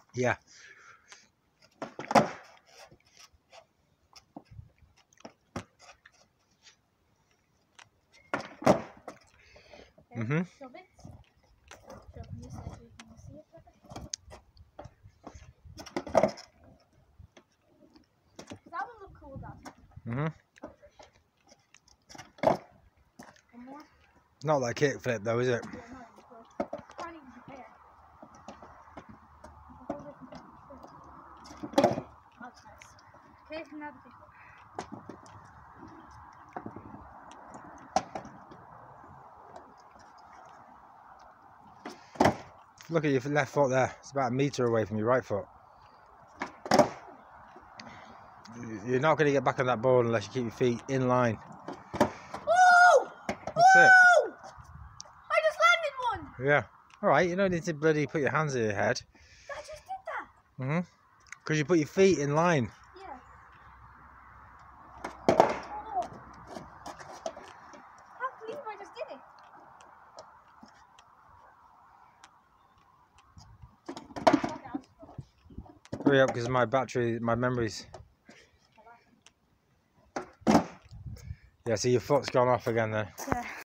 Yeah. Okay, shove it. Shove from this side so you can see it better. That one look cool, Dad. One more. Not like kickflip though, is it? Yeah, no, it's good. Can't even compare. That's nice. Okay, now the big one. Look at your left foot there. It's about a metre away from your right foot. You're not going to get back on that board unless you keep your feet in line. Woo! That's it. Woo! I just landed one! Yeah. Alright, you don't need to bloody put your hands in your head. I just did that! Because you put your feet in line. Yeah. Oh. I can't believe I just did it. Hurry up because my memory's... Yeah, so your foot's gone off again then. Yeah.